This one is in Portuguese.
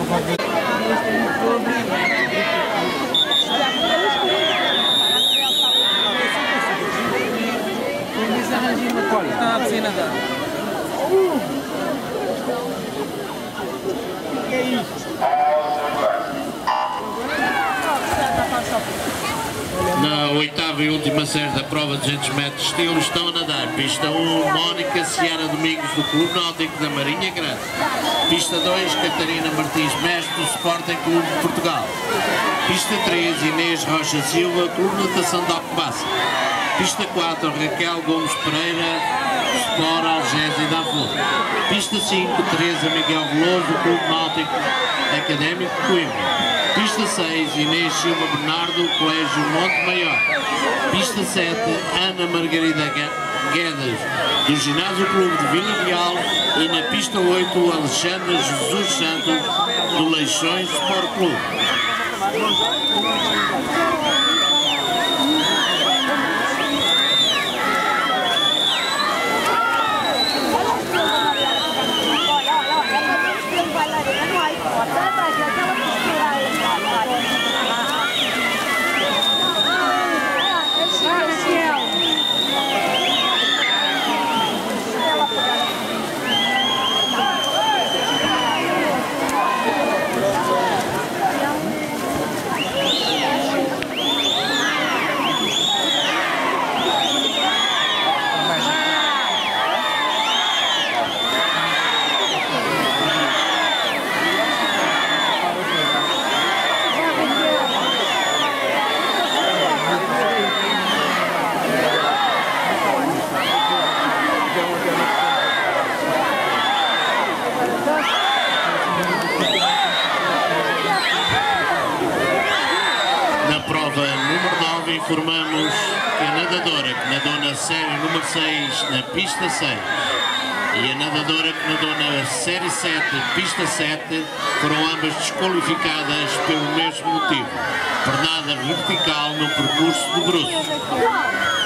Está na piscina da. Que é isso? Na oitava e última série da prova de 200 metros estilo estão a nadar. Pista 1, Mónica Ciara Domingos do Clube Náutico da Marinha Grande. Pista 2, Catarina Martins Mestre do Sporting Clube de Portugal. Pista 3, Inês Rocha Silva, Clube Natação de Alcobaça. Pista 4, Raquel Gomes Pereira, Sport Algésia da Flor. Pista 5, Teresa Miguel Veloso, Clube Náutico Académico de Coimbra. Pista 6, Inês Silva Bernardo, Colégio Monte Maior. Pista 7, Ana Margarida Guedes, do Ginásio Clube de Vila Real. E na pista 8, Alexandra Jesus Santos, do Leixões Sport Clube. Informamos que a nadadora que nadou na série número 6 na pista 6 e a nadadora que nadou na série 7, pista 7, foram ambas desqualificadas pelo mesmo motivo: pernada vertical no percurso de bruços.